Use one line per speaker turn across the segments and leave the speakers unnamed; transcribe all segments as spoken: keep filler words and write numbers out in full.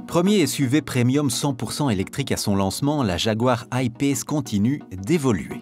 Premier S U V premium cent pour cent électrique à son lancement, la Jaguar I-Pace continue d'évoluer.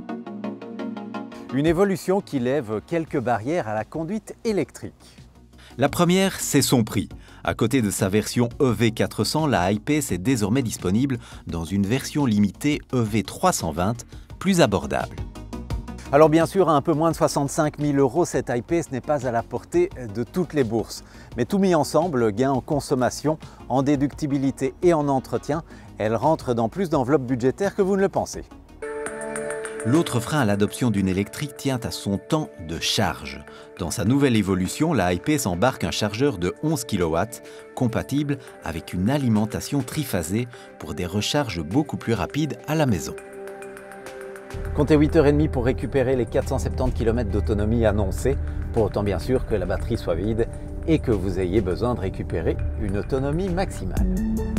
Une évolution qui lève quelques barrières à la conduite électrique.
La première, c'est son prix. À côté de sa version E V quatre cents, la I-Pace est désormais disponible dans une version limitée E V trois cent vingt, plus abordable.
Alors bien sûr, à un peu moins de soixante-cinq mille euros, cette I-Pace n'est pas à la portée de toutes les bourses. Mais tout mis ensemble, gain en consommation, en déductibilité et en entretien, elle rentre dans plus d'enveloppes budgétaires que vous ne le pensez.
L'autre frein à l'adoption d'une électrique tient à son temps de charge. Dans sa nouvelle évolution, la I-Pace embarque un chargeur de onze kilowatts, compatible avec une alimentation triphasée pour des recharges beaucoup plus rapides à la maison.
Comptez huit heures trente pour récupérer les quatre cent soixante-dix kilomètres d'autonomie annoncés, pour autant bien sûr que la batterie soit vide et que vous ayez besoin de récupérer une autonomie maximale.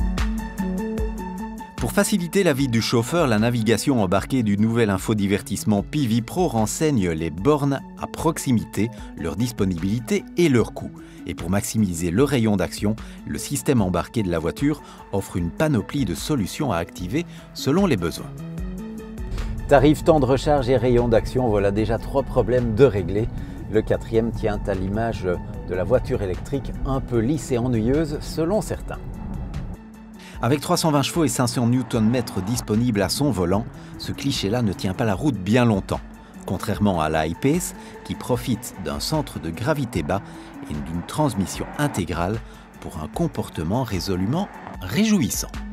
Pour faciliter la vie du chauffeur, la navigation embarquée du nouvel infodivertissement P V Pro renseigne les bornes à proximité, leur disponibilité et leur coût. Et pour maximiser le rayon d'action, le système embarqué de la voiture offre une panoplie de solutions à activer selon les besoins.
Tarif, temps de recharge et rayon d'action, voilà déjà trois problèmes de régler. Le quatrième tient à l'image de la voiture électrique un peu lisse et ennuyeuse selon certains.
Avec trois cent vingt chevaux et cinq cents newton-mètres disponibles à son volant, ce cliché-là ne tient pas la route bien longtemps. Contrairement à la I-Pace, qui profite d'un centre de gravité bas et d'une transmission intégrale pour un comportement résolument réjouissant.